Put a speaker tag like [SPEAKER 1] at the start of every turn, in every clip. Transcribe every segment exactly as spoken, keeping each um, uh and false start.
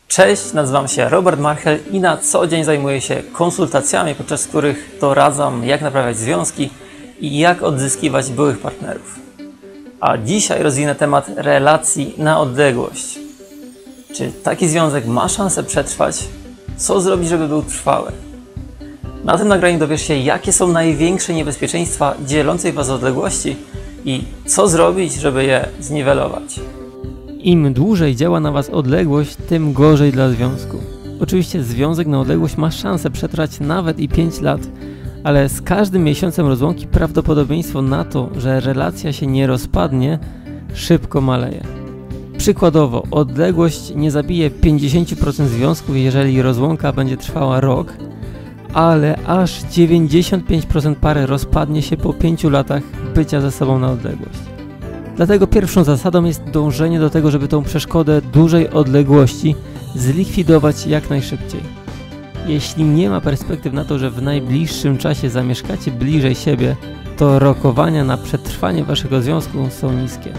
[SPEAKER 1] Cześć, nazywam się Robert Marchel i na co dzień zajmuję się konsultacjami, podczas których doradzam, jak naprawiać związki i jak odzyskiwać byłych partnerów. A dzisiaj rozwinę temat relacji na odległość. Czy taki związek ma szansę przetrwać? Co zrobić, żeby był trwały? Na tym nagraniu dowiesz się, jakie są największe niebezpieczeństwa dzielącej Was odległości i co zrobić, żeby je zniwelować. Im dłużej działa na Was odległość, tym gorzej dla związku. Oczywiście związek na odległość ma szansę przetrwać nawet i pięć lat, ale z każdym miesiącem rozłąki prawdopodobieństwo na to, że relacja się nie rozpadnie, szybko maleje. Przykładowo, odległość nie zabije pięćdziesiąt procent związków, jeżeli rozłąka będzie trwała rok, ale aż dziewięćdziesiąt pięć procent pary rozpadnie się po pięciu latach bycia ze sobą na odległość. Dlatego pierwszą zasadą jest dążenie do tego, żeby tą przeszkodę dużej odległości zlikwidować jak najszybciej. Jeśli nie ma perspektyw na to, że w najbliższym czasie zamieszkacie bliżej siebie, to rokowania na przetrwanie waszego związku są niskie.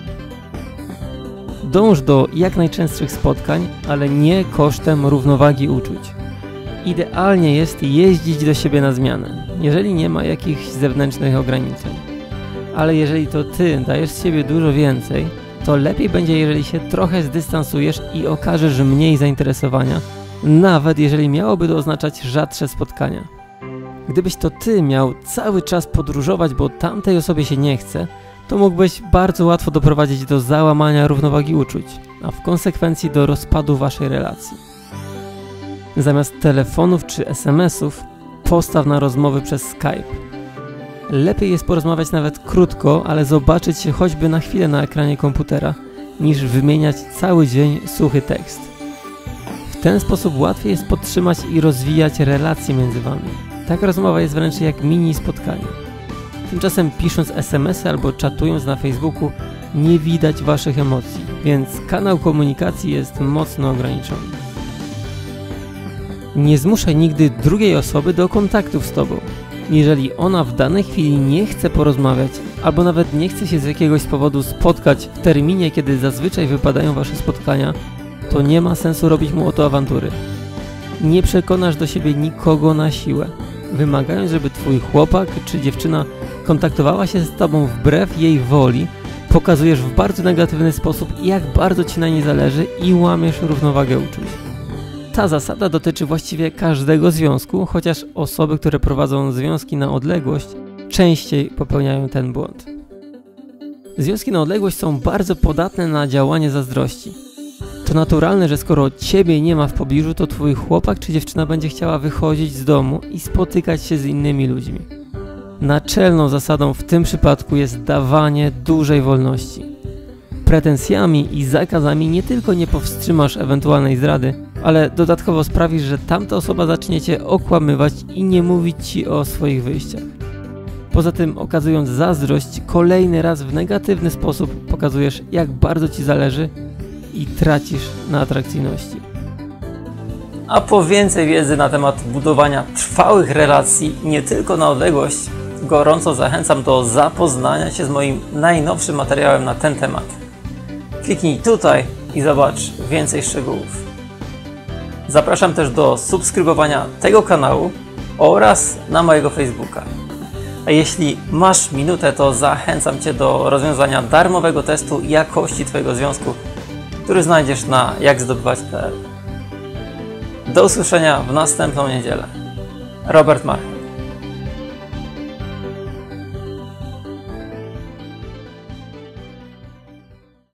[SPEAKER 1] Dąż do jak najczęstszych spotkań, ale nie kosztem równowagi uczuć. Idealnie jest jeździć do siebie na zmianę, jeżeli nie ma jakichś zewnętrznych ograniczeń. Ale jeżeli to Ty dajesz z siebie dużo więcej, to lepiej będzie, jeżeli się trochę zdystansujesz i okażesz mniej zainteresowania, nawet jeżeli miałoby to oznaczać rzadsze spotkania. Gdybyś to Ty miał cały czas podróżować, bo tamtej osobie się nie chce, to mógłbyś bardzo łatwo doprowadzić do załamania równowagi uczuć, a w konsekwencji do rozpadu Waszej relacji. Zamiast telefonów czy es em esów, postaw na rozmowy przez Skype. Lepiej jest porozmawiać nawet krótko, ale zobaczyć się choćby na chwilę na ekranie komputera, niż wymieniać cały dzień suchy tekst. W ten sposób łatwiej jest podtrzymać i rozwijać relacje między Wami. Taka rozmowa jest wręcz jak mini spotkanie. Tymczasem pisząc es em esy albo czatując na Facebooku nie widać Waszych emocji, więc kanał komunikacji jest mocno ograniczony. Nie zmuszaj nigdy drugiej osoby do kontaktów z Tobą. Jeżeli ona w danej chwili nie chce porozmawiać, albo nawet nie chce się z jakiegoś powodu spotkać w terminie, kiedy zazwyczaj wypadają Wasze spotkania, to nie ma sensu robić mu o to awantury. Nie przekonasz do siebie nikogo na siłę, wymagając, żeby Twój chłopak czy dziewczyna kontaktowała się z Tobą wbrew jej woli, pokazujesz w bardzo negatywny sposób, jak bardzo Ci na niej zależy i łamiesz równowagę uczuć. Ta zasada dotyczy właściwie każdego związku, chociaż osoby, które prowadzą związki na odległość, częściej popełniają ten błąd. Związki na odległość są bardzo podatne na działanie zazdrości. To naturalne, że skoro Ciebie nie ma w pobliżu, to Twój chłopak czy dziewczyna będzie chciała wychodzić z domu i spotykać się z innymi ludźmi. Naczelną zasadą w tym przypadku jest dawanie dużej wolności. Pretensjami i zakazami nie tylko nie powstrzymasz ewentualnej zdrady, ale dodatkowo sprawisz, że tamta osoba zacznie Cię okłamywać i nie mówić Ci o swoich wyjściach. Poza tym, okazując zazdrość, kolejny raz w negatywny sposób pokazujesz, jak bardzo Ci zależy i tracisz na atrakcyjności. A po więcej wiedzy na temat budowania trwałych relacji nie tylko na odległość, gorąco zachęcam do zapoznania się z moim najnowszym materiałem na ten temat. Kliknij tutaj i zobacz więcej szczegółów. Zapraszam też do subskrybowania tego kanału oraz na mojego Facebooka. A jeśli masz minutę, to zachęcam Cię do rozwiązania darmowego testu jakości Twojego związku, który znajdziesz na jak zdobywać kropka pe el. Do usłyszenia w następną niedzielę. Robert Marchel.